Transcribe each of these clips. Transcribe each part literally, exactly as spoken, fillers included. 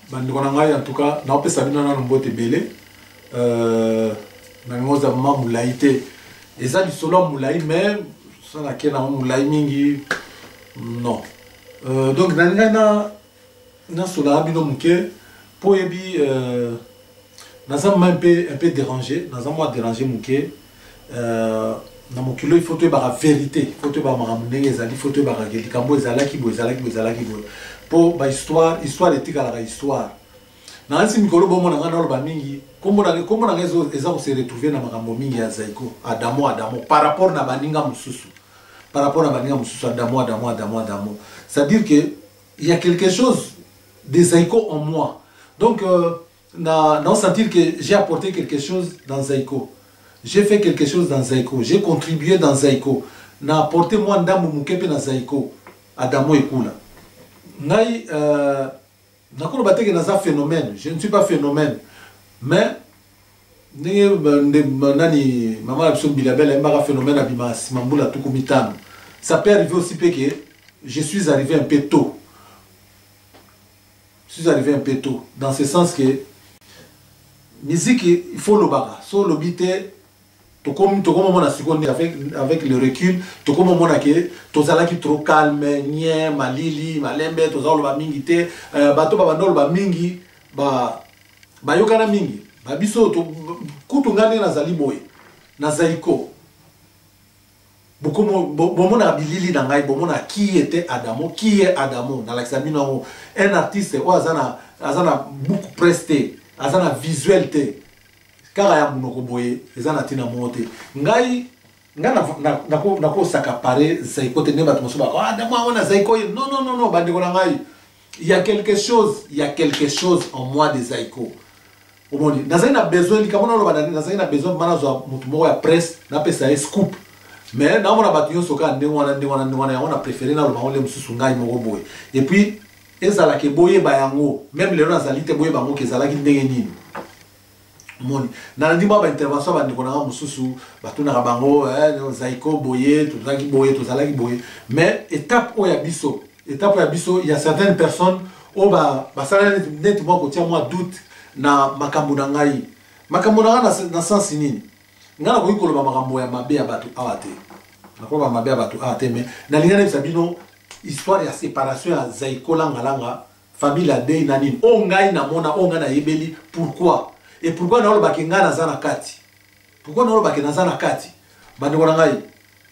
bandeko na ngai en tout cas na opesa bino na mbote belé euh na ngoza mama mulai te eza lisolo mulai mais ça na kena mulai mingi non euh donc na ngana na sola bino muke po yebi euh naza un peu un peu dérangé naza moi dérangé muke euh na mokilo il faut te ba vérité il faut te ba maramune ezali il faut te ba ngeli kambo ezalaki bo ezalaki bo ezalaki bo pour ba histoire histoire etika la histoire na nsi mikolo bomo na ngana lo ba mingi kombo na kombo na ngezo eza ko se retrouver na makambo mingi ya Zaiko Adamo Adamo par rapport na baninga mususu par rapport na baninga mususu Adamo Adamo Adamo Adamo c'est à dire que il y a quelque chose de Zaiko en moi donc euh, na na sentir que j'ai apporté quelque chose dans Zaiko. J'ai fait quelque chose dans Zaiko, j'ai contribué dans Zaiko. Na apporté moi ndambu mukepe na Zaiko. Adamo ekula. Ngai euh na kono bateke na za phénomène, je ne suis pas phénomène. Mais nani maman la personne bilabel un phénomène abima simambula tukumitano. Ça peut arriver aussi que je suis arrivé un peu tôt. Je suis arrivé un peu tôt dans ce sens que musique il faut le baga. So le bité to comme to comme on a seconde avec avec le recul to comme on a que to zala qui trop calme nie malili malembe to zalo ba mingi te bato ba bandolo ba mingi ba ba yokana mingi ba biso to kutu ngane na zali boy na Zaiko beaucoup bon mon abilili na ngai bon mon qui était Adamo qui est Adamo dans l'examen un artiste ou azana azana beaucoup presté azana visuel te kaka ya munoko boye ezana tina mote ngai ngana nako nako sakapare Zaiko te neba tmoso ba ah dama ona Zaiko non non non non bande ko ngai il y a quelque chose il y a quelque chose en moi de Zaiko omoni nazana besoin likamona lo badani nazana besoin manazo mutu moko ya presse na pesa scoop mais na mona batu yoso ka ndenge wana ndenge wana ndenge wana on a préféré na lo mangole mususu ngai moko boye et puis ezala ke boye ba yango même le nazali te boye bango ke ezala ki ndenge nini moni na ndima ba intervention ba ndiko na mususu batuna ka bango eh Zaiko boye tozaki boye tozalaki boye mais étape o ya biso étape ya biso il y a certaines personnes o ba basala net moi ko tia moi doute na makambo na ngai makambo na na na sens nini ngana ko ikolo ba makambo ya mabe ya batu awate na ko ba mabe ya batu awate mais na lingana bisa bino histoire ya séparation ya Zaiko langa langa famille a dei nani o ngai na mona o ngana yebeli pourquoi et pourquoi na lo bakinga na zana kati pourquoi na lo bakina zana kati bande ko ngai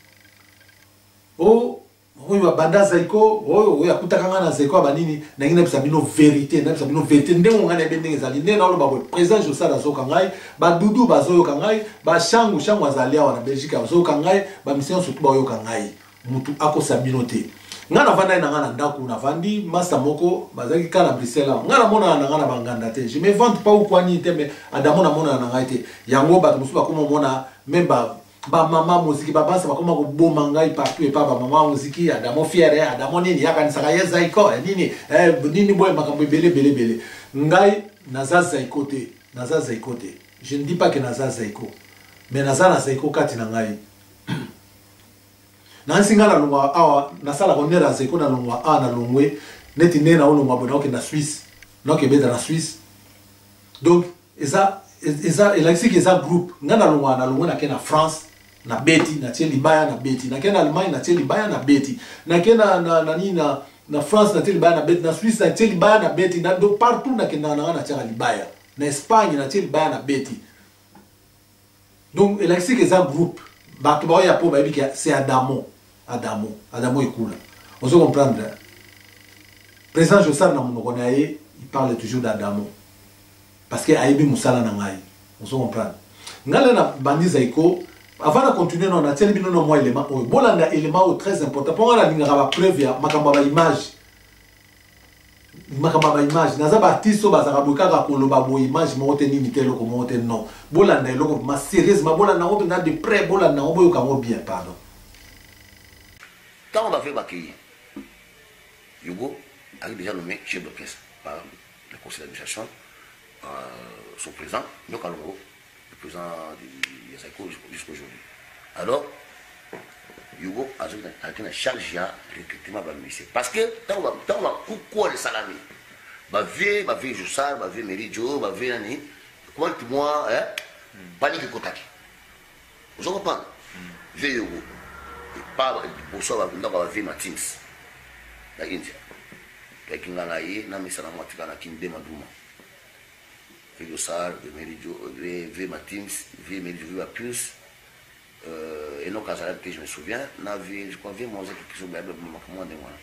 o oyo banda Zaiko oyo oyo akutaka ngana Zaiko banini na ngina bisa bino vérité na bisa bino vérité ndengo ngana ebende ngezali nde na lo ba président Josa da zoka ngai ba dudu bazoyo kangai ba shangu shangu azalia wana Belgique bazoyo kangai ba mission surtout ba yo kangai mutu ako sabino te ngana vanda na ngana ndaku na vandi master moko bazaki kala Bruxelles ngana mona na ngana banganda te je me vante pas ou quoi ni te mais adamo na mona na ngai te yango ba musu ba komo mona même ba ba mama muziki ba basa ba koma ko boma ngai partout et pas ba mama muziki adamo fiere adamo nini yakani saka ya Zaiko nini eh nini boy makambo bele bele bele ngai naza Zaiko te naza Zaiko te je ne dis pas que naza Zaiko mais naza na Zaiko kati na ngai na nsinga na longwa awa na sala konera Zaiko na longwa a na longwe neti nena o longwa bona ke na Suisse no ke beta na Suisse donc eza eza elakisi ke eza groupe nga na longwa na longwe na ke na France na beti na tie libaya na beti na ke na Allemagne na tie libaya na beti na ke na na na ni na na France na tie libaya na beti na Suisse na tie libaya na beti na do partout na ke na na na tie libaya na Espagne na tie libaya na beti donc elakisi ke eza groupe ba to ba ya po ba bi ke c'est Adamo Adamo, Adamo ekula. On se comprendre. Président Josa na monoko na ye, il parle toujours d'Adamo. Parce que ayebi musala na ngai. On se comprendre. Ngala na bandi Zaiko, avant de continuer on a tel bino no moi élément, o bolanda élément très important. Pour la linga ba preuve ya makamba ba image. Makamba ba image. Naza ba artiste ba zaka buka ka koloba bo image mo te ni mitelo ko mo te non. Bolanda eloko ma sérieusement bolanda ngo na de près bolanda ngo yo ka mo bien pardon. Quand on va faire Bakeye, Yugo a déjà nommé chef d'orchestre par le conseil d'administration, euh, son président, Nyokalongo, le président de Zaiko jusqu'à aujourd'hui. Alors, Yugo a été en charge de recrutement de la musique. Parce que, tant on va couper le salami, ba vie ba vie Joussard ba vie Meridio ba vie nani comment moi hein panique kotaki vous comprenez vie yogo pas pour ça ba ndaka ba vie Matins la India la kinganga yi na misana mwatika na kinde maduma vie Joussard vie Meridio vie Matins vie Meridio vie plus euh et non Kazala que je me souviens na vie je crois vie moi qui sont bien comment de moi.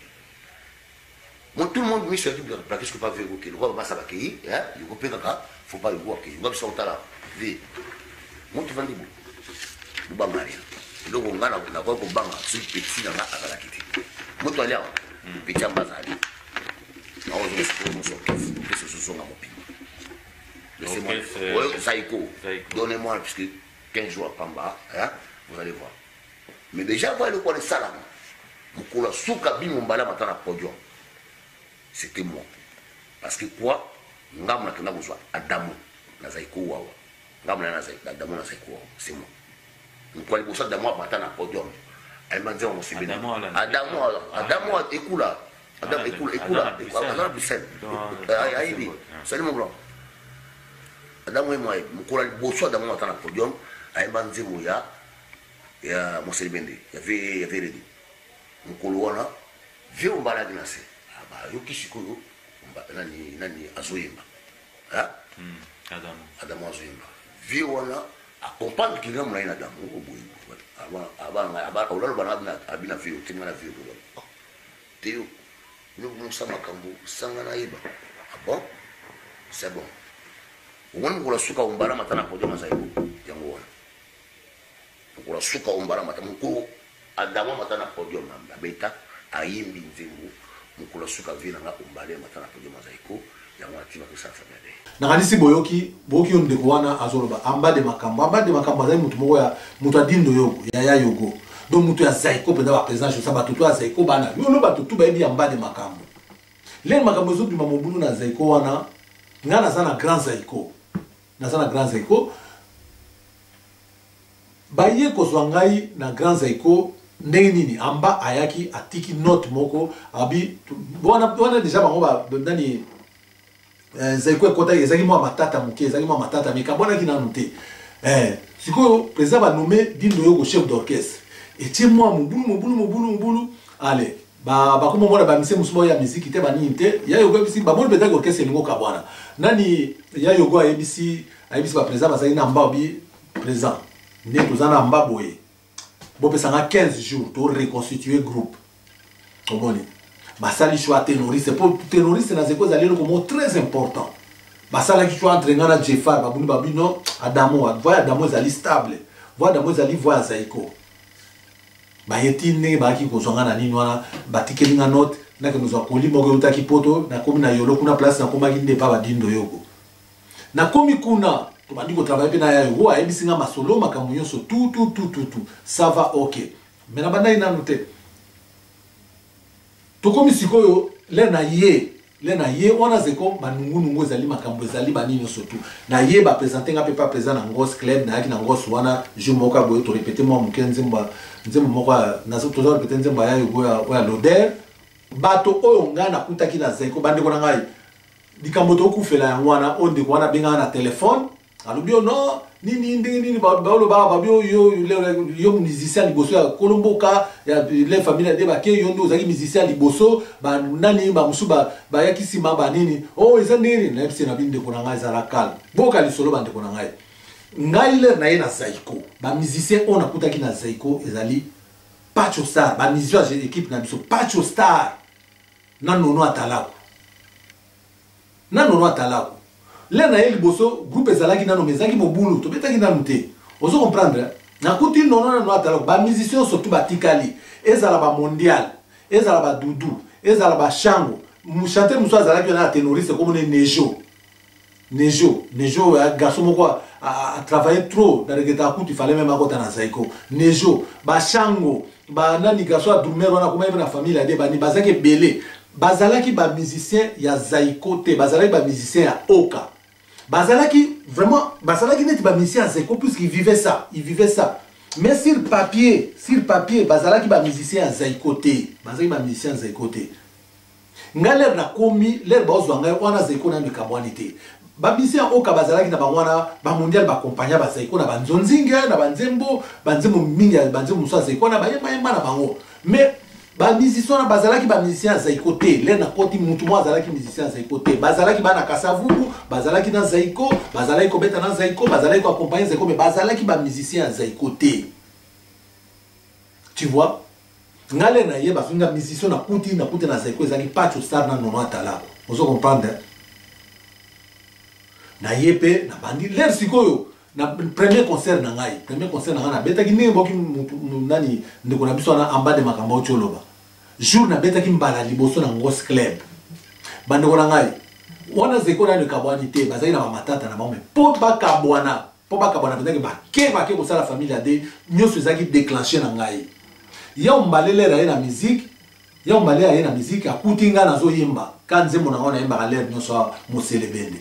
Bon, tout le monde met sur l'équipe de la question pas vu que le roi va s'abaquer, hein, il faut pas faut pas le voir que il va sortir là. Vie. Mon tu vas dire bon. Ba mari. Donc on va na na ko banga sur petit na akala kiti. Mon tu aller. Petit ambazali. Na on se trouve sur que ce sont à mon pays. Laissez-moi. Zaiko. Donnez-moi parce que quinze jours à Pamba, hein, vous allez voir. Mais déjà voir le quoi le salam. Mukula suka bimo mbala matana podium. C'était moi. Parce que quoi? Ngam na tuna besoin Adamu na Zaiko wawa. Ngam na Zaiko Adamu na Zaiko wawa. C'est moi. Nous quoi le besoin d'Adamu battre na podium. Elle m'a dit on s'est bien. Adamu Adamu écoula. Adamu écoula écoula. Adamu Bissel. Aïe salut mon blanc. Adamu et moi nous quoi le besoin d'Adamu battre na podium. Elle m'a dit moya ya mon s'est bien. Il y avait il y avait ready. Nous colona vieux mbala dinase. Yoki Shikoyo, nani nani azoyemba, hein? Adam. Adam azoyemba. Viona accompagne qui vient mlaina Adam. Oh boy. Avant avant avant on l'a bana abina vio, tinga na vio. Teo. Nous nous sama kambo sangana iba. Ah bon? C'est bon. On ngula suka umbara matana pojo mazaibu. Yango wana. Ngula suka umbara matana ko Adam matana pojo namba beta ayimbi nzembu. Mukula suka vina nga umbale matana pojo mazaiko ya mwati ba kusafa bade na kanisi boyoki boyoki on de kwana azoloba amba de makamba amba de makamba za mutu moko ya mutu adindo yogo ya ya yogo donc mutu ya zaiko penda ba président je saba tutu ya zaiko bana yo no ba tutu ba ebi amba de makambo le makambo zo bima mobulu na zaiko wana ngana sana grand zaiko na sana grand zaiko ba ye ko ngai na grand zaiko ndenge nini amba ayaki atiki note moko abi bona bona déjà bango ba ndani eh zaiko ekota ezaki mo matata muke ezaki mo matata mais kabona ki na noté eh siko président ba nommé dindo yoko chef d'orchestre et tie moi mubulu mubulu mubulu mubulu allez ba ba komo mona ba mise musumo ya musique te ba nini te ya yogo bisi ba mo beta orchestre ngo kabwana nani ya yogo ayebisi ayebisi ba président ba zaki na mba bi président ne tozana mba boye bon pesanga quinze jours pour reconstituer groupe omoni basali choix ténoriste pour ténoriste na zeko zali le mot très important basala ki choix entre ngana Jeffar babuni babino Adamo voya Adamo zali stable voya Adamo zali voya Zaiko ba yetine ba ki kozonga na nini wana batikeli nga note na ke nous akoli moko utaki poto na komi na yolo kuna place na koma ki nde pa badindo yoko na komi kuna tu m'as dit que travailler bien à Yogo, à Ebisinga Masolo, Makamuyon, tout, tout, tout, tout, tout. Ça va, ok. Mais la bande, il a noté. Tout comme ici, les naïe, les naïe, on a zeko, manungu nungu zali, makambo zali, banino surtout. Naïe, ba présenter un peu pas présent dans gros club, naïe, dans gros wana, je m'oka boyo, tu répétais moi, mon kenzimba, nzemba moka, nazo, tu dois répéter nzemba ya Yogo, ya l'odeur. Bato, oh, on a kuta ki na zeko, bande kona ngai. Dikamboto kufela ya wana, on de wana benga na téléphone. Alors bien non ni ni ni ni ba ba lo ba ba bio yo yo musicien liboso ya Kolomboka ya les familles de ba ke yo ndo zaki musicien liboso ba nani ba musuba ba ya kisima ba nini oh eza nini na epsi na binde kona ngai za la calme boka li solo bande kona ngai ngai le na ye na Zaiko ba musicien on akuta ki na Zaiko ezali Pacho Star ba musicien de équipe na biso Pacho Star na nono atalako na nono atalako là na el boso groupe ezalaki nano mezaki mobulu to betaki nano te ozo comprendre na kuti nono na no atalo ba musiciens surtout batikali ezala ba mondial ezala ba dudu ezala ba shango mu chanteur muso azalaki na ténoriste comme ne Nejo Nejo Nejo garçon moko a travaillé trop dans le geta kuti il fallait même akota na Zaiko Nejo ba shango ba nani garçon a dormir wana kuma na famille ade ba ni bazaki belé bazalaki ba musicien ya Zaiko te bazalaki ba musicien ya Oka bazalaki vraiment bazalaki net ba musicien ya Zaiko puisqu'il vivait ça il vivait ça mais sur papier sur papier bazalaki ba musicien ya Zaiko te bazalaki ba musicien ya Zaiko te nga l'air na komi l'air bazwa nga wana zaiko na mikabwanité ba musicien o kabazalaki na bangwana ba mondial ba compagnie ba zaiko na banzonzinga na banzembo banzembo mingi banzembo musa zaiko na bayema yema na bango mais ba musicien na bazalaki ba musicien zaiko te l'air na koti mutu mo azalaki musicien zaiko te bazalaki bana kasavubu bazalaki na zaiko bazalaki ko beta na zaiko bazalaki ko accompagner zaiko mais bazalaki ba musicien zaiko te. Tu vois, ngale na yeba finga musicien na kuti na kuti na zaiko ezali pacho star na nono atala. Vous comprenez? Na yepe na bandi l'air sikoyo na premier concert na ngai premier concert na ngai na beta ki ne boki nani ndeko na biso na amba de makamba ocholoba jour na beta ki mbala liboso na ngos club bandeko na ngai wana zeko na kabwanité bazali na matata na bamwe po ba kabwana po ba kabwana bazaki ba ke ba ke ko sala famille de nyoso ezaki déclencher na ngai ya umbalele ra na musique ya umbalele ra na musique akutinga na zo yimba kanze mona ngona yimba ka l'air nyoso moselebende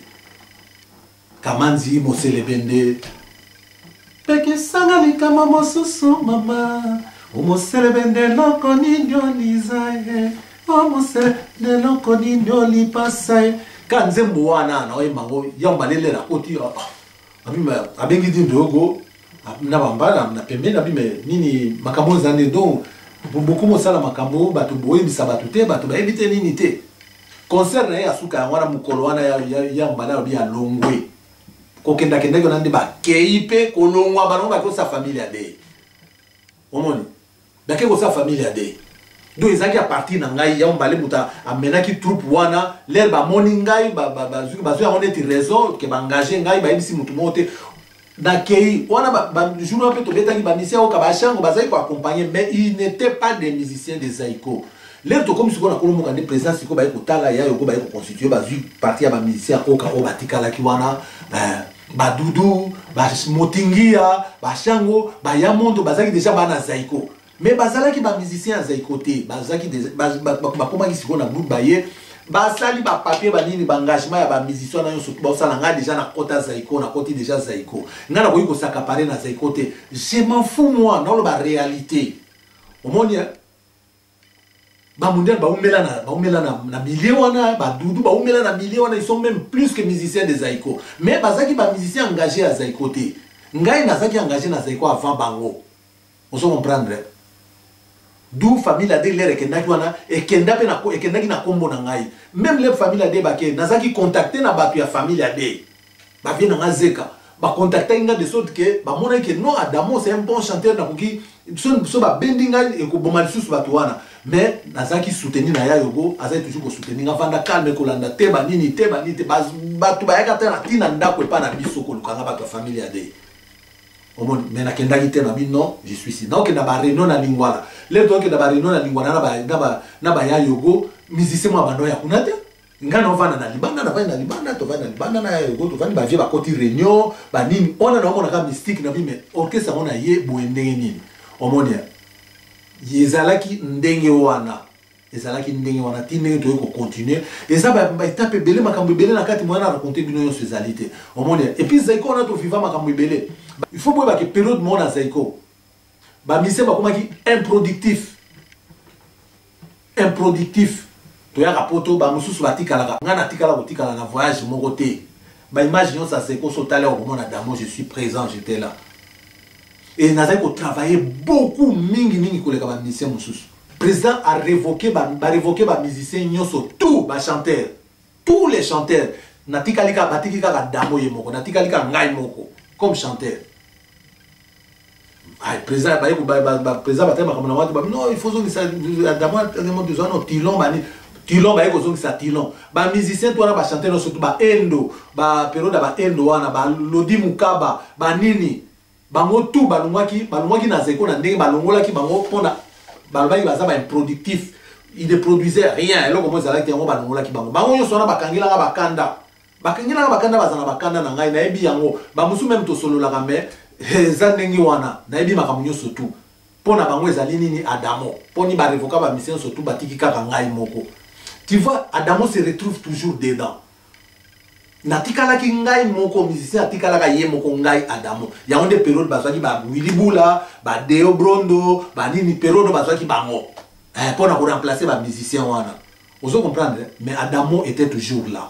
Kamanzi moselebende peke sangali kama mosusu mama umoselebende loko ninyo lizae umoselebende loko ninyo lipasae kanze mbuwana na oye mango yamba lele la koti abima abengi dindogo na bambala na pembe na bime nini makambo zande donc beaucoup mosala makambo batu boyi bisabatu te batu ba éviter nini te concert na ya suka wana mukolo wana ya ya mbala bi ya longwe kokenda kenda ko nande ba keipe kolongwa balongo ba ko sa famille ade omoni ba ke ko sa famille ade do ezaki a partir na ngai ya mbale muta amenaki troupe wana l'air ba moni ngai ba ba ba zuki ba zuki on était raison que ba engager ngai ba ibisi mutu mote na kei wana ba ba jour un peu to betaki ba misia o ka ba chango ba zai ko accompagner mais il n'était pas des musiciens de Zaiko. L'air to comme si on a connu mon présence si ko ba ko tala ya yo ko ba ko constituer ba zuki partie ba musicien o ka o batikala ki wana ba dudu ba motingia ba chango ba yamondo bazaki déjà ba na Zaiko mais bazalaki ba musicien Zaiko te bazaki ba ba koma ki siko na groupe baye ba sali ba papier ba nini ba engagement ya ba musicien na yo surtout ba sala nga déjà na kota Zaiko na koti déjà Zaiko nga na ko yiko s'accaparer na Zaiko te je m'en fous moi dans le ba réalité au monde ba mondial ba umela na ba umela na na million wana ba dudu ba umela na million wana ils sont même plus que musiciens de Zaiko mais bazaki ba musiciens engagés à Zaiko te ngai nazaki engagé na Zaiko avant bango on se comprendre d'où famille ade l'air ekendaki wana ekenda pe na ko ekendaki na kombo na ngai même les famille ade ba ke nazaki contacter na ba ya famille ade ba vient na zeka ba contacter nga de sorte que ba mona que non Adamo c'est un bon chanteur na koki so so ba bendinga e ko bomali susu ba tuana mais nazaki soutenir na ya yogo azaki toujours ko soutenir nga vanda calme ko landa te ba nini te ba nini te ba ba tu ba yaka te na tina ndako e pa na biso ko lukanga ba ka famille ade au monde mais na kendaki te na bi non je suis ici donc na ba réunion na lingwala le to ke na ba réunion na lingwala na ba na ba na ba ya yogo musicien mo bando ya kunate ngana ovana na libanda na va na libanda to va na libanda na yogo to va ni ba vie ba koti réunion ba nini ona na ona ka mystique na bi mais orchestre ona ye boendenge nini au monde yezalaki ndenge wana ezalaki ndenge wana ti ndenge to ko continuer eza ba ba étape belé makambo belé na kati mwana raconter bino yo sezalité au monde et puis Zaiko on a to vivant makambo belé il faut boire que période mon na Zaiko ba mise ba komaki improductif improductif to ya rapoto ba mususu batikala ngana tikala botikala na voyage mon côté ba image yo ça Zaiko so tala au moment Adamo je suis présent j'étais là et nazaki ko travailler beaucoup mingi mingi koleka ba musicien mususu président a révoqué ba ba révoqué ba musicien nyoso tout ba chanteur tous les chanteurs natikali ka batiki ka Adamo ye moko natikali ka ngai moko comme chanteur ah président ba yeko ba ba président ba tema kamona watu ba non il faut que ça Adamo Adamo besoin no tilon ba ni tilon ba yeko zongi sa tilon ba musicien toi na ba chanteur surtout ba endo ba période ba endo wana ba Lodi Mukaba ba nini bango tout balongwaki balongwaki na Zaiko na ndenge balongolaki bango pona balobaki baza ba improductif il ne produisait rien eloko mo ezalaki yango balongolaki bango bango nyonso wana bakangelaka bakanda bakangelaka bakanda bazana bakanda na ngai nayebi yango bamusu même tosololaka mais eza ndenge wana nayebi makambo nyonso tout pona bango ezali nini Adamo poni ba revoka ba mission surtout batiki kaka ngai moko tu vois Adamo se retrouve toujours dedans natikala ki ngai moko musicien atikala ka ye moko ngai Adamo ya onde période bazaki ba Willy Bula ba Deo Brondo ba nini période bazaki bango eh pona ko remplacer ba musicien wana Vous comprenez? Mais Adamo était toujours là.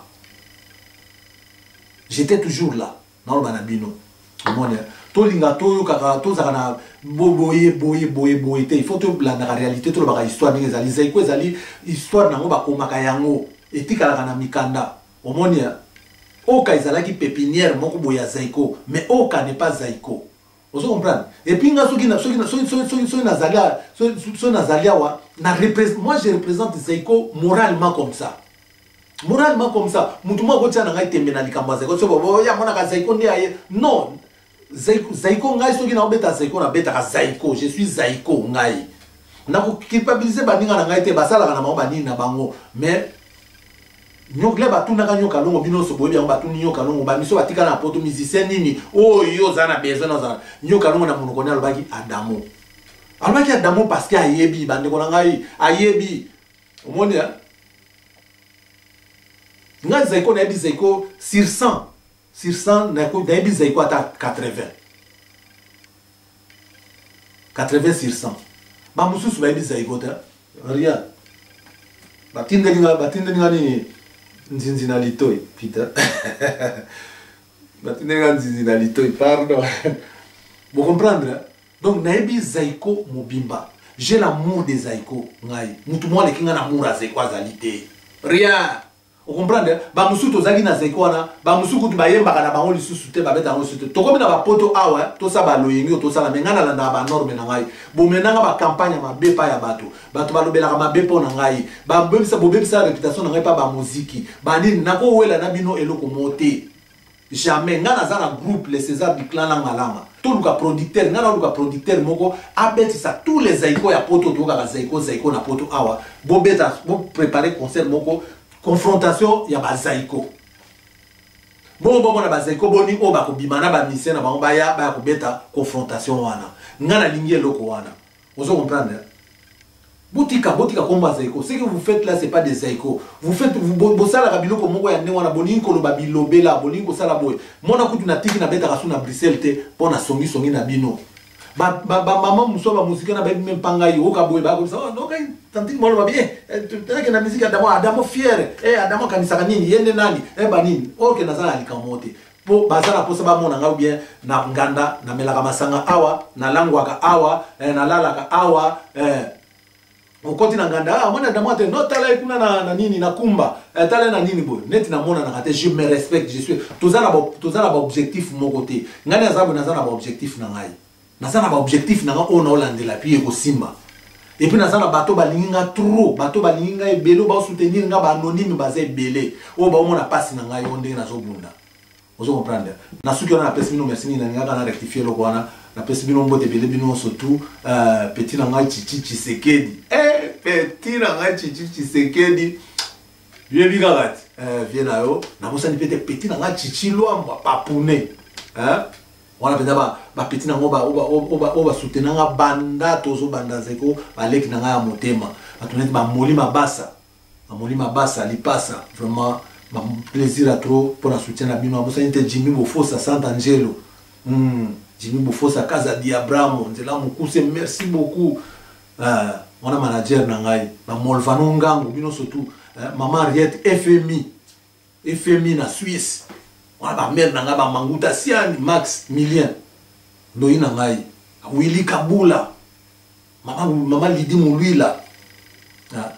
J'étais toujours là. Non, banabino. Tolinga to kaka to zakana boye boye boye boye te. Il faut te la réalité to la histoire ni ezali zaiko ezali histoire nango bakomaka yango etika la na mikanda. Omonia oka ezalaki pépinière moko boya zaiko mais oka n'est pas zaiko. Vous comprenez? Et puis nga soki na soki na soki soki soki nazalia soki nazalia wa na représente moi je représente zaiko moralement comme ça. Moralement comme ça. Mutuma ko tia na ngai tembe na likambo zaiko so bo ya mona ka zaiko ndi aye. Non. Zaiko zaiko ngai soki na obeta zaiko na beta ka zaiko. Je suis zaiko ngai. Na ko culpabiliser baninga na ngai te basala kana ma banini na bango mais nyokle batu na kanyo kalongo bino so boye ba batu nyo kalongo ba miso batika na poto musicien nini oh yo zana besoin na zana nyo kalongo na munoko na lobaki Adamo alobaki Adamo parce que ayebi bande ko na ngai ayebi omoni ya nga zaiko na bi zaiko sur cent sur cent na ko na bi zaiko ata quatre-vingts quatre-vingts sur cent ba mususu ba bi zaiko ta rien batinde nga batinde nga ni nzinzi na litoi Peter batinde nga nzinzi na litoi pardon vous comprendre donc naibi zaiko mobimba j'ai l'amour des zaiko ngai mutu mo le kinga na amour zaiko azalité rien vous comprendre ba musuto zaki na zaiko wana ba musuku tu bayemba kana bango lisusu te ba beta ngo sutu to komi na ba poto awa to sa ba loyengi to sala mengana landa ba norme na ngai bo menanga ba campagne ma bepa ya bato bato balobela ma bepo na ngai ba bebisa bo bebisa réputation na ngai pa ba muziki ba nini nako wela na bino eloko moté jamais ngana za na groupe les César du clan langa langa to luka producteur ngana luka producteur moko abeti sa tous les zaiko ya poto to ka zaiko zaiko na poto awa bo beta bo préparer concert moko confrontation ya bazaiko bon bon na bazaiko boni o ba ko bimana ba mission na ba ba ya ba ko beta confrontation wana ngana lingi eloko wana vous comprenez botika botika komba zaiko ce que vous faites là c'est pas des zaiko vous faites vous bosala ka biloko moko ya ndenga na boni ko lo ba bilobela boni ko sala boy mona kutu na tiki na beta ka suna Bruxelles te pona songi songi na bino ba ba maman muso ba musique na ba même panga yo ka boy ba ko ça non kai tanti mo ba bien tena na musique Adamo Adamo fier eh Adamo kanisa kanini yende nani eh banini OK na sala alikamote po bazala po saba mona nga bien na nganda na melaka masanga awa na langwa ka awa eh, na lala ka awa eh okoti na nganda ah mwana Adamo te no tala kuna na, na nini na kumba eh, tala na nini boy net na mona na kate je me respecte je suis tozala ba tozala ba objectif mon côté ngana zabu na zana ba objectif na ngai na zana ba objectif na nga ona olandela puis ko simba et puis na zana bato balinga trop bato balinga ebelo ba soutenir nga ba anonyme ba zebele o ba mona passe na ngai onde na zo bunda vous comprenez na suki ona na pesi bino merci na nga na rectifier lo kwana na pesi bino mbote bele bino surtout euh petit na ngai chichi Tshisekedi eh petit na ngai chichi Tshisekedi bien bigarat euh vient na yo na bosa ni pete petit na ngai chichi lwamba papune hein wana penda ba ba petit na ngo ba oba oba oba soutenir nga banda tozo banda zeko baleki na nga ya motema atuneti ba molima basa ba molima basa lipasa vraiment ma plaisir à trop pour la soutien à bino amosa inte Jimmy Bofosa Sant'Angelo hmm Jimmy Bofosa Casa di Abramo nzela mukuse merci beaucoup euh on a manager na ngai na Molvano Ngango bino surtout maman Ariette F M I F M I na Suisse on a ba mère na nga ba Manguta Siani Max Milien Loyi na ngai Willy Kabula maman maman Lidi Mulwila ah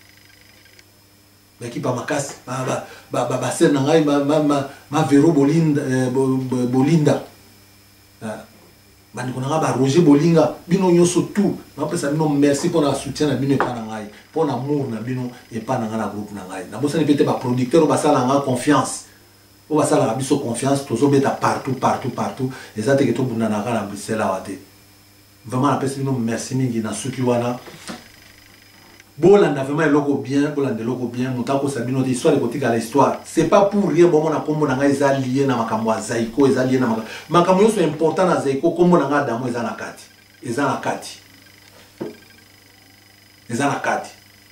baki pa makasi ba ba ba ba ba sen ngai ma ma ma Vero Bolinda Bolinda ah bani kona ba Roger Bolinga bino nyoso tout na pesa bino merci pour la soutien na bino pa na ngai pour l'amour na bino et pas na nga na groupe na ngai na bosa ni pete ba producteur ba sala nga confiance o ba sala biso confiance tozo beta partout partout partout ezate ke to bunda na kana Bruxelles awate vraiment na pesa bino merci mingi na suki wana bolanda vraiment eloko bien bolanda eloko bien mutako sabino de histoire écotique à l'histoire c'est pas pour rien bon na kombo na nga eza lié na makambo ya zaiko eza lié na makambo makambo yoso important na zaiko kombo na nga Adamo eza na kati eza na kati eza na kati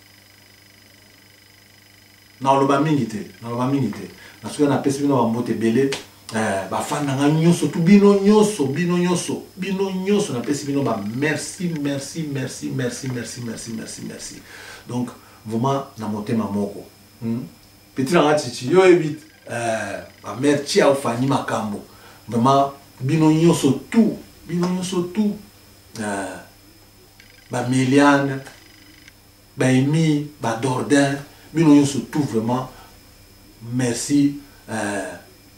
na oloba mingi te na oloba mingi te na suka na pesi bino ba mbote belé eh ba fan na nga nyoso tu bino nyoso bino nyoso bino nyoso na pesi bino ba merci merci merci merci merci merci merci merci donc vraiment na motema moko. Hmm? Petit nanga chichi yo ebit euh ma mère tia ofani makambo. Vraiment bino nyonso tout, bino nyonso tout. Euh ba Méliane, ba Emi, ba Dordain, bino nyonso tout vraiment. Merci euh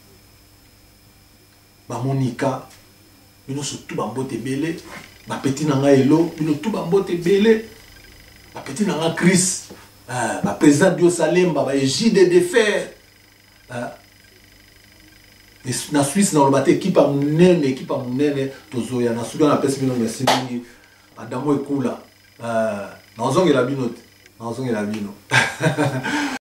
ba Monica, bino surtout ba mbote belé, ba petit nanga elo, bino tout ba mbote belé. Ba petit nanga Chris, euh ba président Dio Salemba, ba Ejide de Fer. Euh na Suisse na lobate équipe a munene, équipe a munene tozoya na Sudan na pesi bino merci mingi. Adamo ekula. Euh na ozongela bino, na ozongela bino.